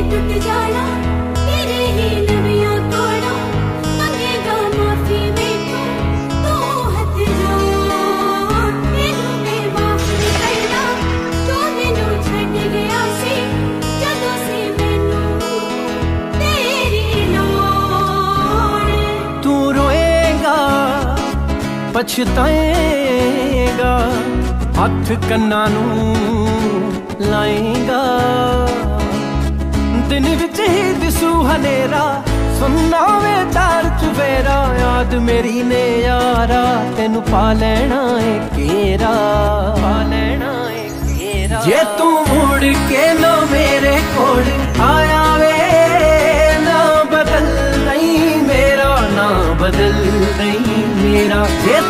टूट जाना तेरे ही नबियों तोड़ा मंगेगा माफी मेरे तू हथ जोड़ तेनू मैं माफ करना जो मैनू छड्ड गया सी जदों सी मैनू तेरी लोड़। तू रोएगा पछताएगा हथ कन्ना नू लाएगा दिन विच ही दिसू हनेरा सुनना वे चार चुफेरा याद मेरी ने यारा तेनू पा लेना है केरा पा लेना है केरा जे तू मुड़ के ना मेरे कोल आया वे ना बदल नहीं मेरा ना बदल नहीं मेरा जे